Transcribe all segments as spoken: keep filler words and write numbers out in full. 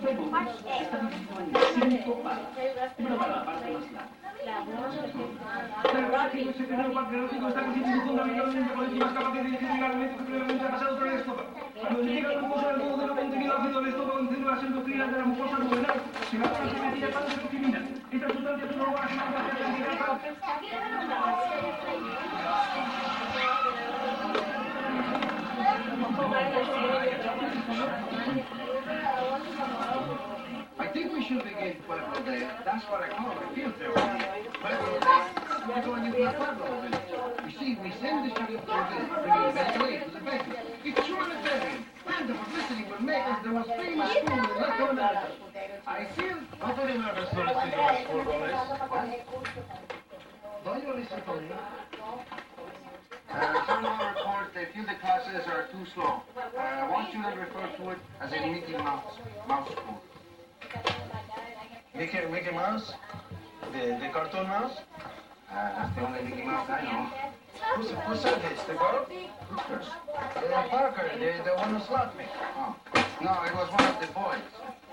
La verdad que ese pequeño parque erótico está constituido fundamentalmente por enzimas capaces de digerir alimentos que previamente han pasado por el estómago. Cuando indica el mucosa del todo de lo contenido ácido del estómago en células endocrinas de la mucosa duodenal, se va a transmitir el pantoximina. Esta sustancia es una hormona que marca la actividad. I think we should begin Pueblo Day. That's what I call it. I feel therapy. Pueblo Day. We're going into the Pueblo village. You see, we send the students to this, bringing ventilation to the bedroom. It's Trinitarian. And the publicity will make us the most famous school in Latin America. I feel... ¿No tenemos una persona que se llama Paul Gómez? Voglio listen Uh, Journal report, they feel the classes are too slow. Uh, one student referred to it as a Mickey Mouse, mouse school. Mickey, Mickey Mouse? The, the cartoon mouse? Uh, that's the only Mickey Mouse I know. Who's, who's that? It's the girl? Who's Uh, Parker, the, the one who slapped me. Oh. No, it was one of the boys.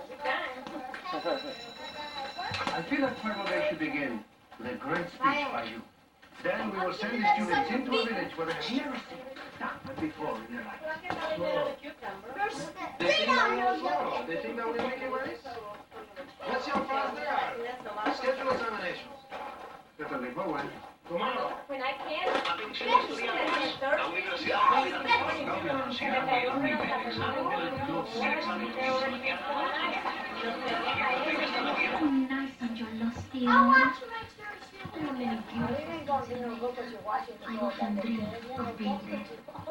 I feel that Pueblo Day should begin with a great speech by you. Then we will send the students into a village where they have never seen that before in their lives. They think that we're slow. They think that we're making race? What's your class there? Schedule examinations. Especially Bowen. Tomorrow. When I can't, Atención estudiantes, la Universidad Javeriana de la Universidad de Unimed examen del dos el examen comienza mañana a las diez. La biblioteca está abierta. Nice and you're lusty. I watch my church. I often dream of being there.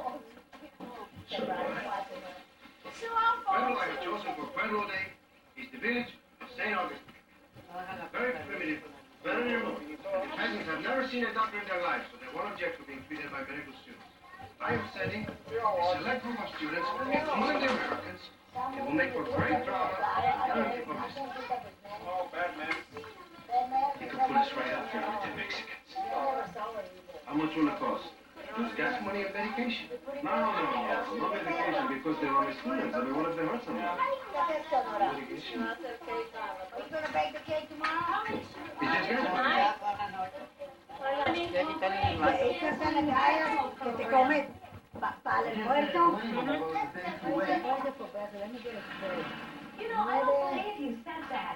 Pueblo I have chosen for Pueblo Day is the village of Saint Augustine. Very primitive, very remote. The peasants have never seen a doctor in their lives, so they won't object to being treated by medical students. I am sending a select group of students, including the Americans, it will make for great drama and guarantee publicity. Oh, Batman. You can put us right up there with the Mexicans. How much will it cost? Just gas money and medication. No, no, no, no medication because they're only students. I mean, what if they hurt someone? Medication. are you going to bake the cake tomorrow? It's just gas money. Esta es la galla que te come para el muerto. You know, I don't believe you said that.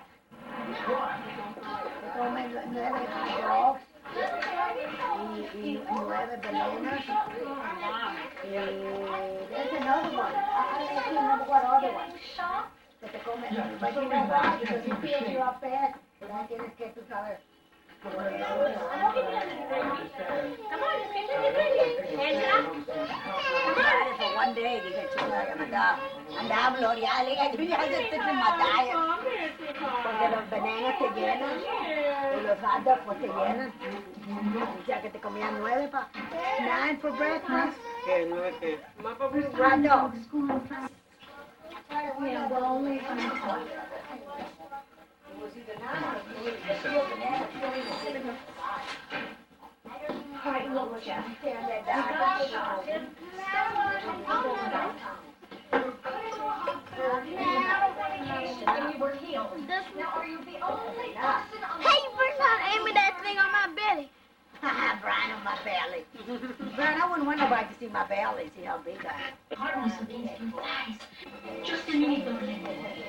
Te come nueve hot dogs y, y nueve bananas. Y there's another one. I can't remember what other one. Que te come. But you know why? Because he feels you up there. Pues no tienes que, tú sabes. Come on, you can do it. Angela? Madre, for one day, dije, chula, ya me andaba, andaba glorial, dije, tú ya se te matas. Porque los venenos te llenan, y los hot dogs pues te llenan. O sea que te comían nueve pa, nine for breakfast. ¿Qué? ¿Nueve qué? Hot dogs. Yeah, well, only if I'm All right, look, Jeff. You got shot. And you were healed. Now, are you the only person on the Hey, Bernard, aim at that thing on my belly. Haha, Brian on my belly. Brian, I wouldn't want nobody to see my belly, see how big I am. Hardness of these blue eyes. Just a minute, darling.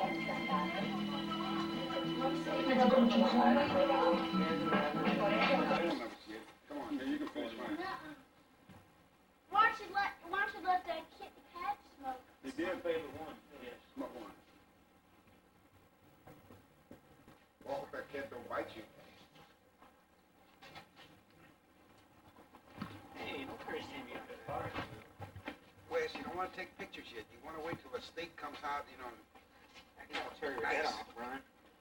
Let's go to home. Come on, here, you can finish mine. Why don't you let, why don't you let that kid Pat smoke? They did pay the one. Yes. Smoke one. Well, I hope that cat don't bite you. Hey, don't curse him yet. Wes, you don't want to take pictures yet. You want to wait till the steak comes out, you know. I can tear your head off, Brian.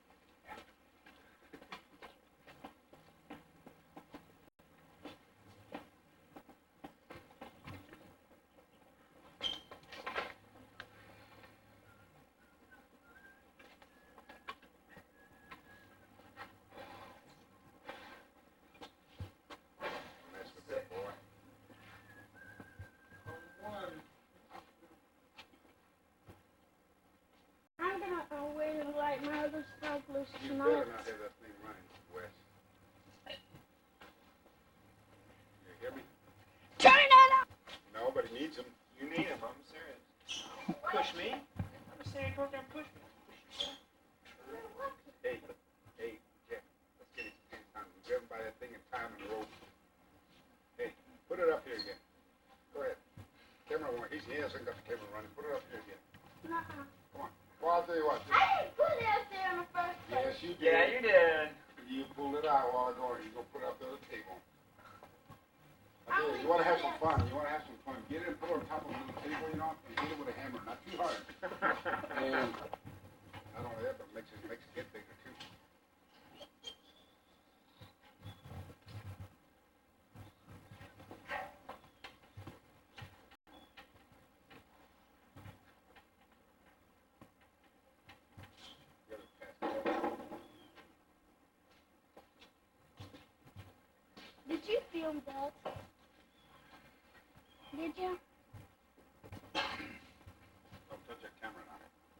Mess with that boy. I'm gonna uh, wait a other cyclists You tonight. better not have that thing running, Wes. You hear me? Turn it up! Nobody needs them. You need him, I'm serious. Push me? I'm just saying, go down, push me. Hey, hey, Jeff, let's get his pants on. Grab him by that thing and tie him in the rope. Hey, put it up here again. Go ahead. Camera one. He's, he hasn't got the camera running. Put it up here again. Nuh-uh. Come on. Well, I'll tell you what. I didn't put it up there in the first place. Yes, you did. Yeah, you did. You pulled it out a while ago, and you go put it up there on the table. I tell you, you want to have some fun. You want to have some fun. Get it and put it on top of the little table, you know, and hit it with a hammer, not too hard. And not only that, but makes it makes it get bigger too. Get it past that. Did you film that? Did you? Don't touch that camera now.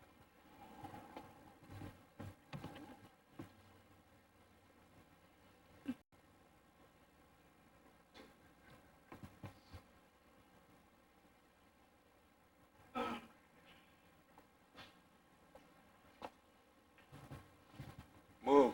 Move.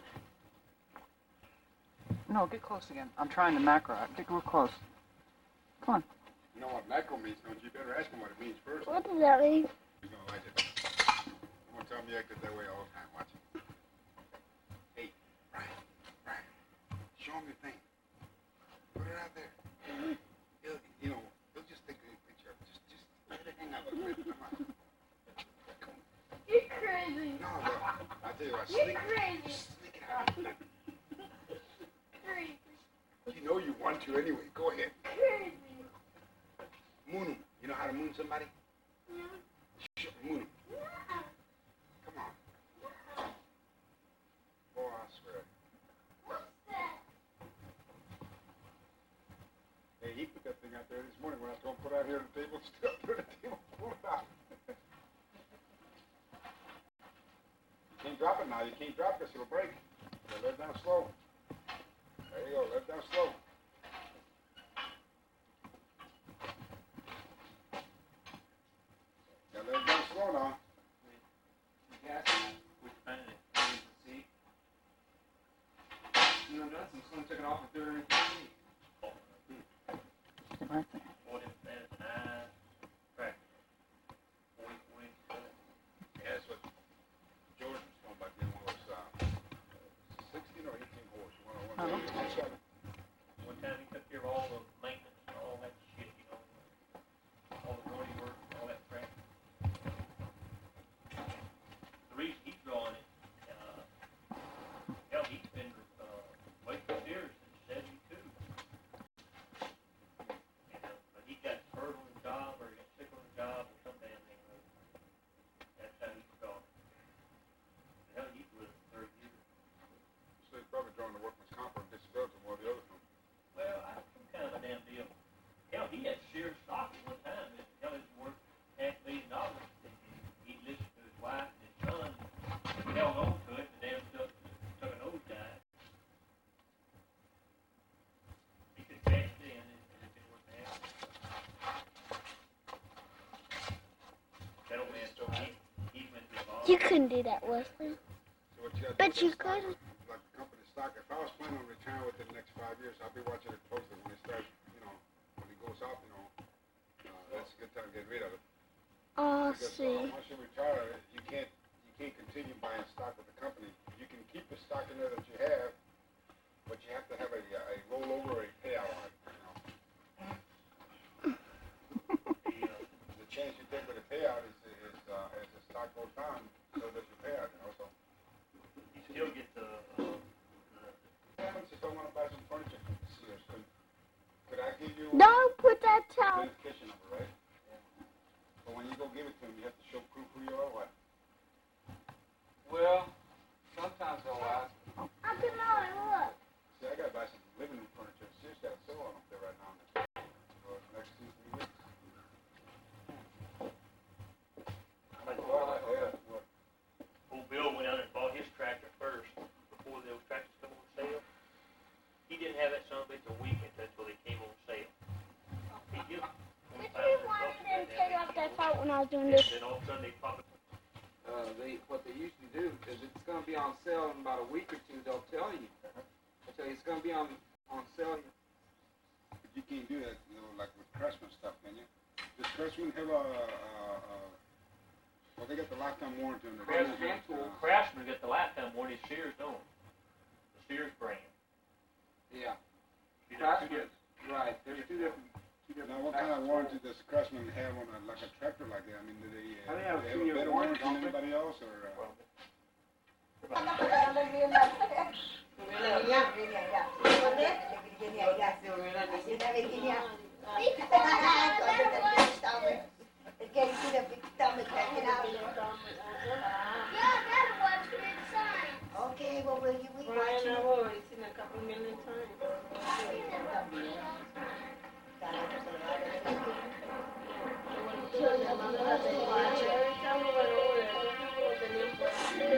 No, get close again. I'm trying to macro. Get real close. Come on. You know what macro means, don't you? You better ask him what it means first. What does that mean? You're gonna like it. I'm gonna tell him you acted that way all the time. Watch it. Hey, Brian, Brian, show him your thing. Put it out there. He'll, you know, he'll just take a picture of it. Just, just let it hang out a little bit. Come on. Come on. You're crazy. No, look. I'll tell you what. You're Sneak, crazy. sneak it out. Crazy. You know you want to anyway. Go ahead. Crazy. Moon him. You know how to moon somebody? Yeah. Sure, moon him. Nuh-uh. Come on. Nuh-uh. Oh, I swear. What's that? Hey, he put that thing out there this morning when I told him put it out here on the table. Still put it on the table. Pull it out. You can't drop it now. You can't drop this. It'll break. So let it down slow. There you go. Let it down slow. Yeah, let it down slow now. Gas, which band it? See? You know, that's some someone took it off and threw it in the seat. Right there. Yeah, that's what Jordan's talking about. Getting one of those uh, sixteen or eighteen horse. One of Oh, one. okay. One time he took care of all the maintenance and all that shit, you know, all the roadie work, all that crap. The reason he's drawing it, uh, hell, he's been, uh, waiting years since seventy-two. You know, but he got hurt on the job, or he got sick on the job, or some damn thing. That's how he's drawing it. Hell, he's with him thirty years. So he's probably drawing the workman's comp or disability or the other one. Well, I some kind of a damn deal. Hell, he had shared stock at one time. It, hell, it's worth half a million dollars. He listened to his wife and his son. He held on to it. The damn stuff took a nosedive. He could cash it in and it'd been worth half. That old man, he, he went to the You couldn't do that, Wesley. So what you gotta But do you is stock, could. like the company stock. If I was planning on retiring within the next five years, I'll be watching it closely when it starts. You know, when it goes up. You know, uh, that's a good time to get rid of it. Oh, Because see. uh, once you retire, you can't you can't continue buying stock with the company. You can keep the stock in there that you have, but you have to have a, a rollover or a payout on it. You know, the, uh, the chance you take with a payout is is uh, as the stock goes down, so does your payout. You know, so he still gets the, uh, the what happens if I want to buy some furniture from Sears? Could, could I give you Don't put that a towel. identification number, right? But when you go give it to him, you have to show proof who you are. What? I was doing And this. then all of a sudden they pop it. Uh, they, what they usually do is it's gonna be on sale in about a week or two, they'll tell you. They'll tell you it's gonna be on, on sale. But you can't do that, you know, like with Craftsman stuff, can you? Does Craftsman have a, a, a, well, they got the lifetime warranty on the Craftsman, uh, Craftsman get the lifetime warranty, Sears don't. The Sears brand. Yeah, You know, two Craftsman, right, there's two different, two different. Now, what kind of warranty does Craftsman have on a, like a tractor like that? I mean, do they, uh, I think they have do a they have a two-year better warranty, warranty than don't they? anybody else, or? Uh, Well, It's getting to the big stomach, checking out. Yeah, that was good sign. Okay, well, will you, we watch Brian, you. I've already seen a couple million times. Every time we went over there, people tenían por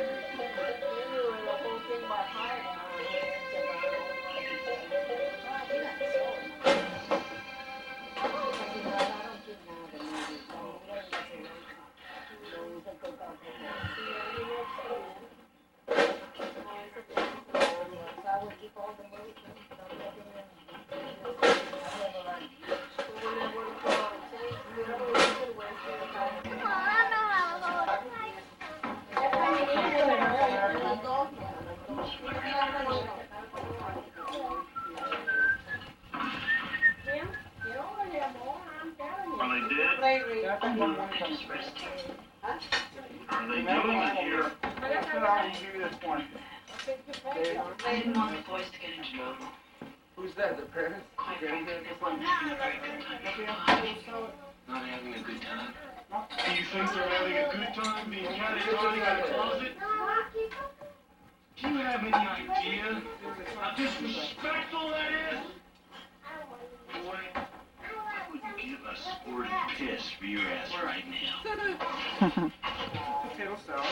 la whole thing by heart. I will keep all the movies. Oh, I know how to hold it. Jim, you're over here more, I'm telling you. Are they dead? Yeah, I think one more comes. Are they doing it here? That's what I'll give you this one. I didn't want the boys to get into trouble. Who's that, the parents? Quite frankly, they weren't having a very good time. Not having a good time. Do you think they're having a good time being catatonic in a closet? Do you have any idea how disrespectful that is? Boy, I would give a squirt of piss for your ass right now. Potato salad.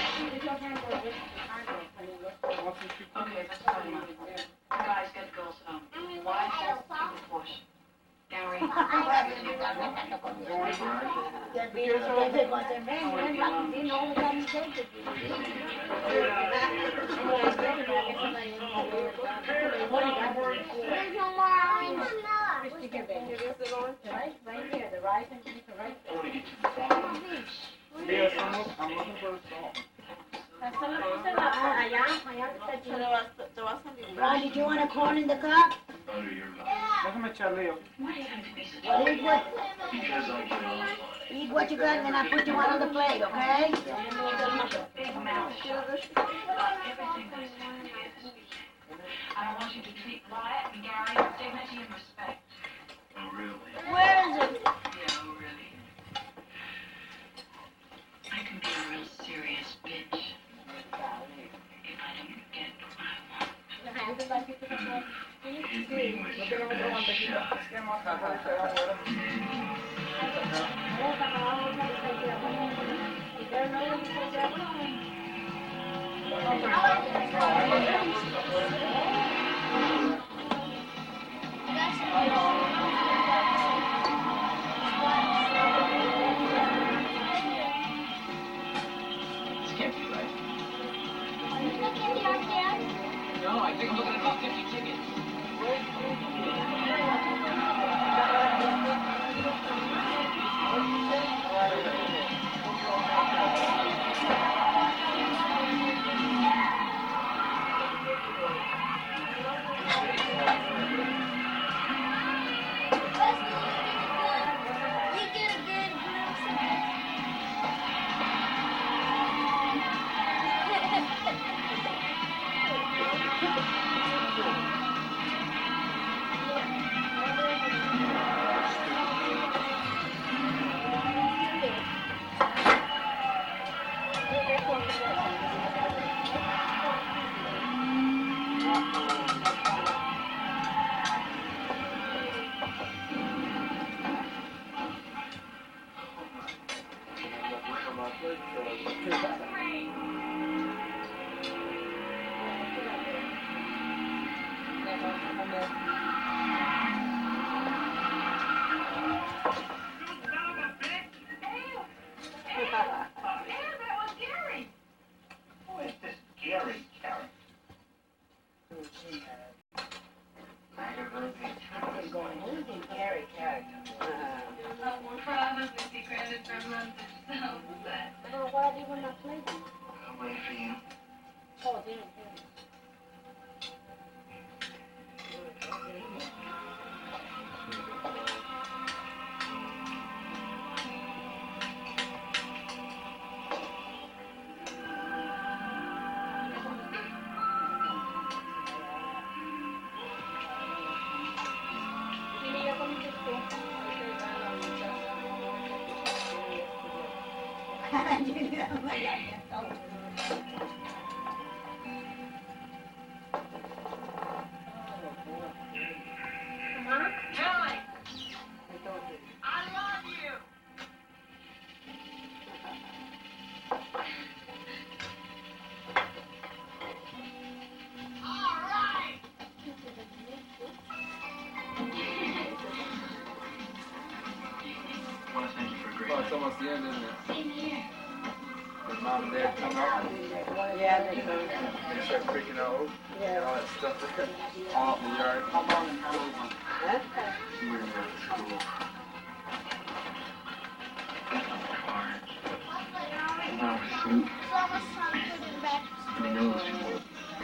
Okay, let's tell you. Guys, get girls home. Wives, keep wash. Gary. There's no more orange. I want to get to the bottom of this. Yes, I'm looking, I'm looking for the salt. Ron, did you want a corn in the cup? Under your love. Déjame echarle yo. Well, eat what, Because I get off on it. eat what you got, and then I put you one on the plate, okay? Big mouth. Everything that is happening is. I don't want you to treat Wyatt and Gary with dignity and respect. Oh, really? Where is it? Yeah, really. I can be a real serious bitch. If I don't get what I want. Hit me with your best shot. This can't be right. Are you looking at the arcade? No, I think I'm looking at about fifty tickets. You get a good glimpse of it. Kelly! I love you! All right! I want to thank you for a great Oh, night. it's almost the end, isn't it? Same here. When mom and dad come up and Yeah, they do. they start freaking out. And Yeah. all that stuff there. All out in the yard. How long and how old? Huh? We were in school. Car. Mom was asleep. It's almost time to put it back. And he knows people.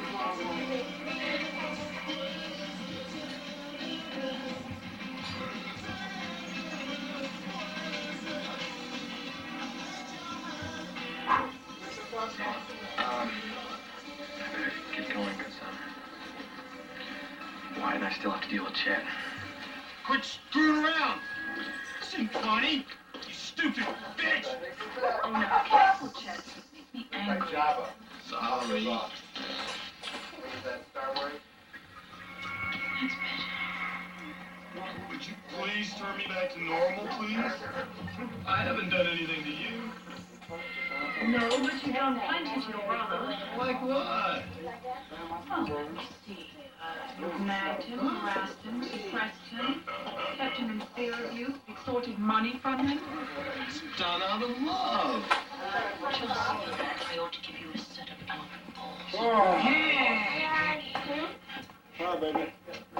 Um, I better get going because um, Wyatt and I still have to deal with Chet. Quit screwing around. This ain't funny. You stupid bitch. Oh, no, careful, Chet. Make me angry. Like Java. Sorry. Look at that Star Wars. That's better. Would you please turn me back to normal, please? I haven't done anything to you. No, but you done plenty to your brother. Like what? Oh, let's see. Uh, you've nagged him, harassed him, suppressed him, kept him in fear of you, extorted money from him. It's done out of love. Just so that I ought to give you a set of elephant balls. Oh. Yeah. Hi, baby.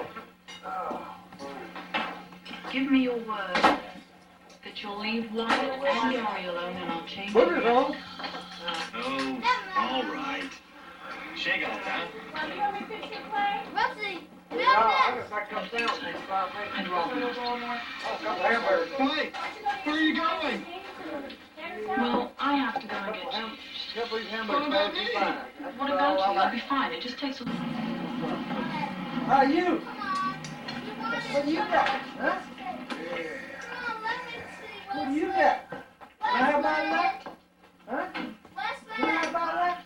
Give me your word that you'll leave Wyatt and Gary alone and I'll change Put your it on. Oh, all right. Shake on it, huh? Rusty, Yeah, milk I this. guess I come down. I'd rather not. Oh, come hamburger. Wait, where are you going? Well, I have to go and get changed. Can't believe What hamburger. about me? What about you? You'll be fine. It just takes a How you? What do you got? Huh? What do you got? Can I have my left? Huh? Can I have my left?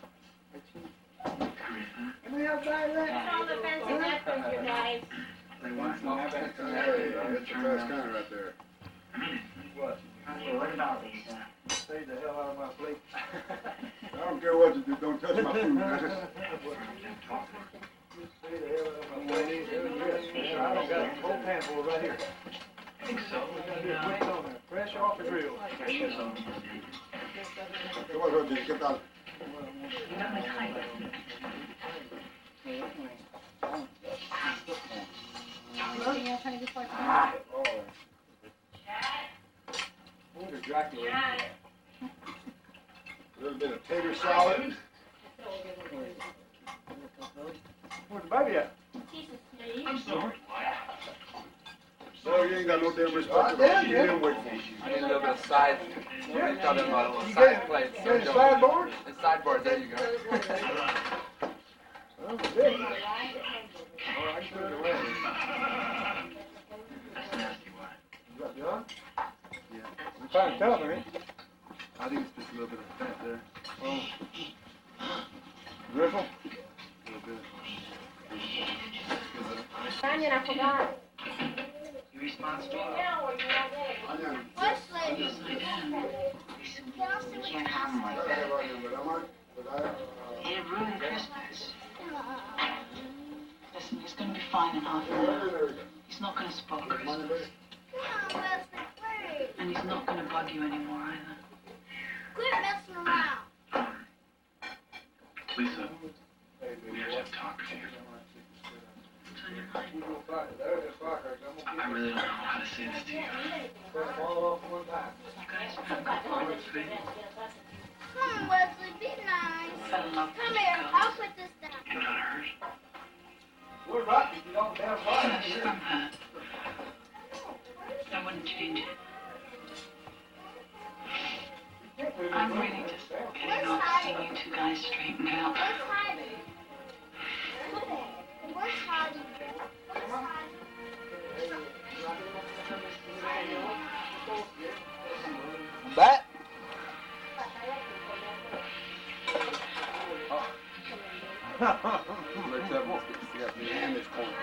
Can I have my left? All the fancy napkins, you guys. That's the best kind right there. What? Hey, what about Lisa? Stay the hell out of my plate. I don't care what you do, don't touch my food. Stay the hell out of my plate. I don't got a whole handful right here. I think so. We gotta do quick on there. Fresh off the grill. I think I should have something to say. Come on, Roger, get out. You got my tie back. Where's the Dracula? A little bit of tater salad. Where's the baby at? I'm sorry, Wyatt. So you ain't got no damn I respect. did, You yeah. didn't wait for me. I need a little bit of side. We're talking about You side got- plates. you got a sideboard? And sideboard, there you go. Oh, good. Oh, I can put it away. That's nasty, Wyatt. You got John? Yeah. I'm trying to tell me. I think it's just a little bit of fat there. Oh. Griffle? A little bit. Onion, I forgot. You responsible? Onion. Wesley. Yes, I am. You can't have him I like don't that. have onion, but I might, but I, uh, It'd ruin Christmas. Listen, he's gonna be fine in half an there hour. we go. He's not gonna spoil Money, Christmas. baby? Come on, Wesley, please. And he's not gonna bug you anymore either. Quit messing around. Lisa, we have to have a talk with you. What's on your mind? I really don't know how to say this to you. You guys have got fun today. Come on, Wesley, be nice. Fell in love with Come the here, girls. I'll put this down. You're not hurt. We're right, you don't damn Yes, I'm hurt. I wouldn't change it. I'm really just getting off seeing you two guys straightened out. Where's Heidi? Where's Heidi? Where's Heidi? Back. Let's have one. Got me hand this corner.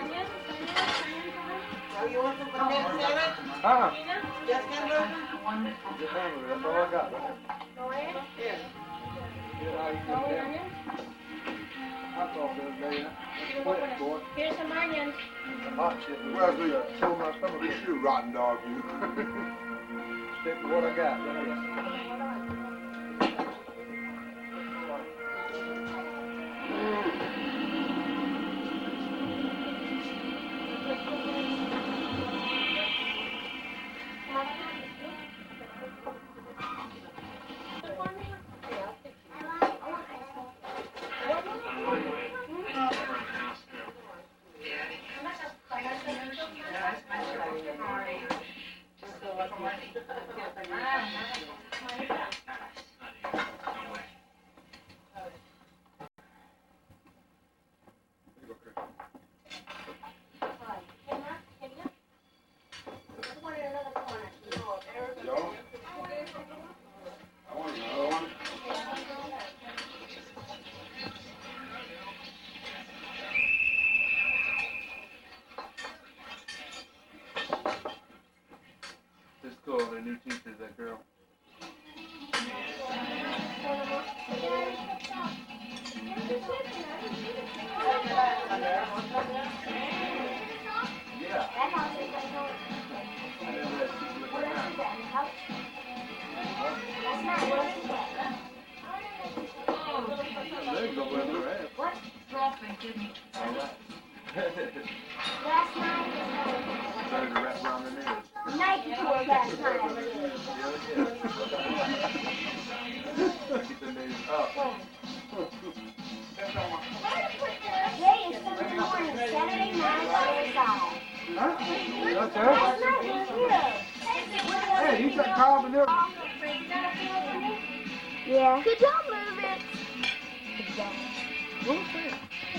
So you want some banana salad? Uh-huh. Yes, Kendra? Wonderful. That's all I got. Here. I thought the other day, I quit, boy. Here's some onions. Hot shit. Wesley, Kill my stomach. you rotten dog, you. Stick with what I got. What I got. Y'all? I want another one. This girl, the new teacher, that girl. Yeah. I never had teacher look like that. There you go, where they're at. What? Drop and give me. All right. Last night, Started to wrap around their ears. Nike tour last night. Keep their nails up. Today is Sunday morning, Saturday night, outside. Huh? That's Last her? night we were here. Hey, you got Carl and everything. Yeah. Could y'all move it? Who's that?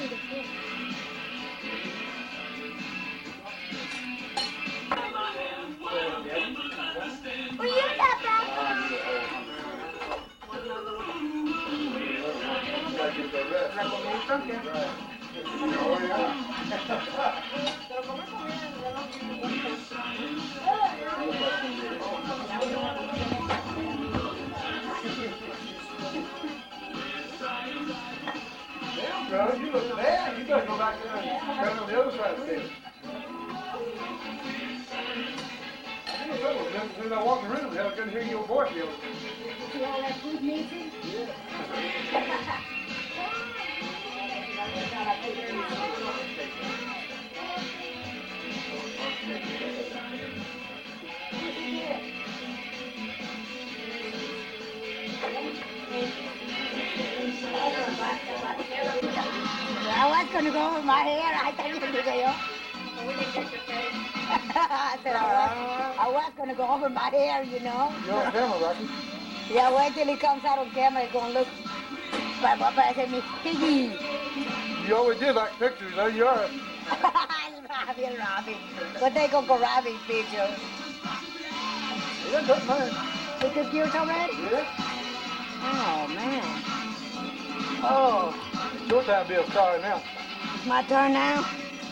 Well, you got back. Gotta get the rest. Oh, yeah. Damn, bro, you look bad. You better go back there and stand on the other side of the table. I think it's over. As soon as I walk in the room, hell, I couldn't hear your voice yelling. See all that good music? I was gonna go over my hair. I thought you could do it. I said I was, I was gonna go over my hair, you know. You're on camera, Rocky. Yeah, wait till he comes out on camera. He's gonna look. But what I said, me piggy. You always did like pictures, there you are. Robbie, Robbie. But they go go Robbie picture. You done took mine. You took yours already? Yeah. Oh man. Oh, It's your time to be a star now. it's my turn now.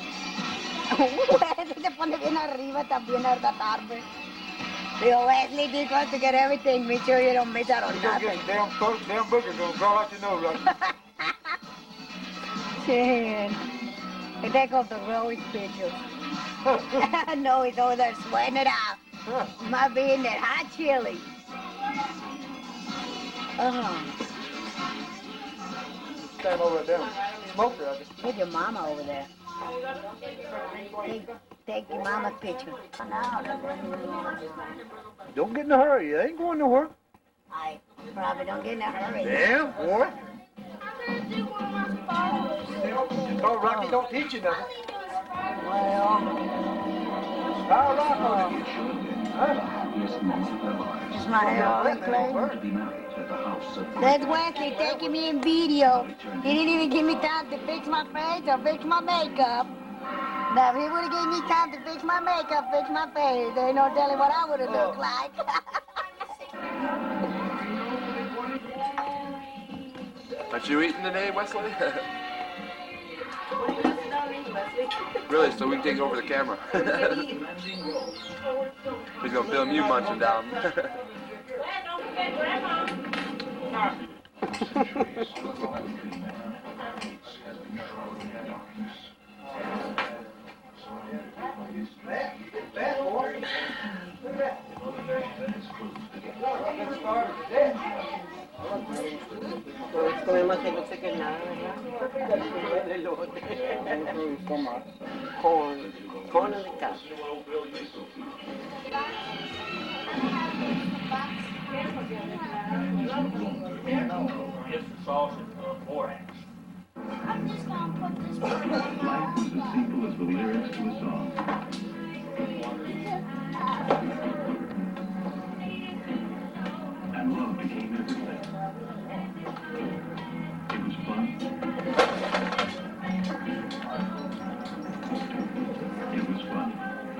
Wesley se pone bien arriba también esta tarde. Digo, Wesley, be good to get everything. Make sure you don't miss out on You gonna nothing. get damn, throat- damn booger gonna crawl out your nose, Rocky. Shit. They take off the Rose picture. No, he's over there sweating it out. Might be in that hot chili. Uh-huh. Stand over there, damn smoker, Rocky. Take your mama over there. Take, take your mama's picture. Don't get in a hurry. You ain't going nowhere. I Probably don't get in a hurry. Yeah, boy. I'm gonna do one of my sparkles. Oh, Rocky don't teach you nothing. Well, I'll rock on you. is my hair all clay? That's Wesley taking me in video. He didn't even give me time to fix my face or fix my makeup. Now, if he would have given me time to fix my makeup, fix my face, there ain't no telling what I would have looked like. Aren't you eating today, Wesley? Really, so we can take over the camera. He's gonna film you munching down. Comemos que no sé qué nada, ¿verdad? Elote. Corn. Corn in the cup. It's the sauce and uh, borax. I'm just gonna put this part in Life my was as simple as the lyrics to a song. And love became everything. It was fun. It was fun.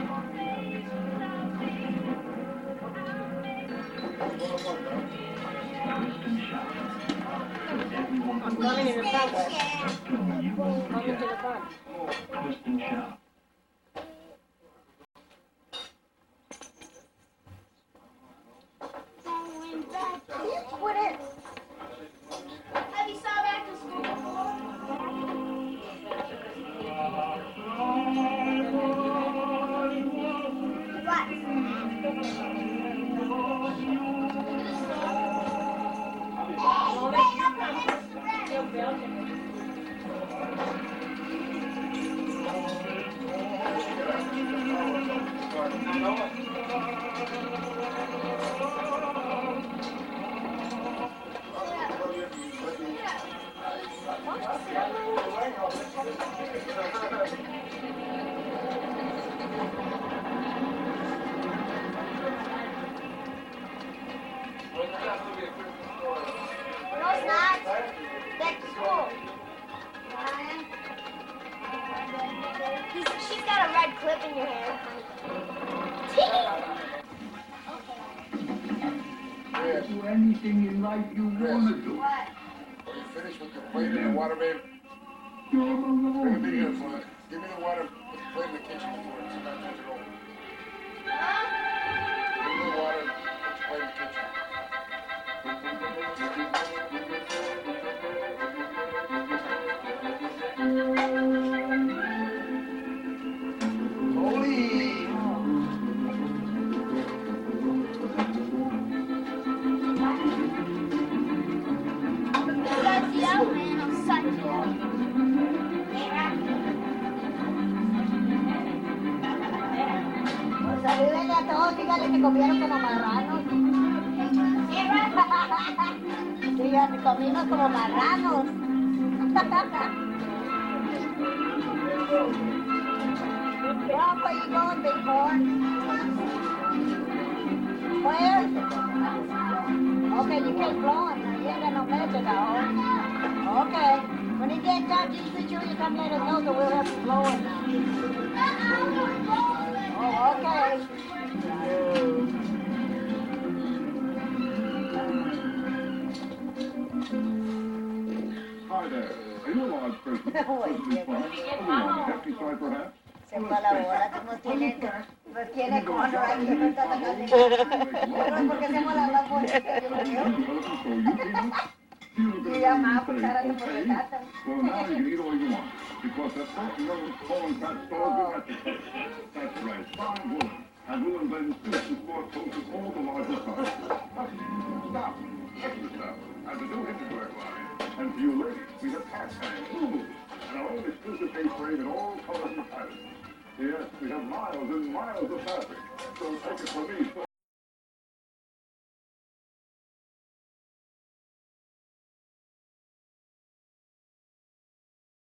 Twist and shout. Everyone I'm coming in the front. film you won't Coming to forget. the front. Twist and shout. going back to What is? Have you saw back to school before? What? No, it's not. Back to school. Ryan. He's, she's got a red clip in your hair. Do anything in life you want to do. When you finish with your plate in the water, babe, You're bring it alone. here for it. Give me the water, put the plate in the kitchen before it's about to roll. Give me the water, put the plate in the kitchen. Holy! You guys see that man? I'm such a... Pues salúdenle a todos, díganle que comieron como marranos. Díganle, comimos como marranos. Rob, where you going, big boy? Where? Okay, you keep blowing. You ain't got no magic now. Okay. When it gets dark, just be sure you come let us know so we'll have to blow it now. Oh, okay. Hi there. Are you a large person? Possibly fun? Otherwise, hefty side perhaps? Se fue a la bola, tú nos tienes, nos tienes con aquí, no está sacando. Pero porque hacemos la más bonita, yo creo. Y ya más, pues ahora te puedes dar. Well, now you can eat all you want, because that first another fallen fat stores with appetite. That's right, fine woman. And we'll invent soups and sports food with all the larger sizes. Stop. Extra stuff. And the new Hindenburg line. And for you ladies, we have pastime, food, and our own exclusive case frame in all colors and patterns. Yes, we have miles and miles of fabric. So take it from me, so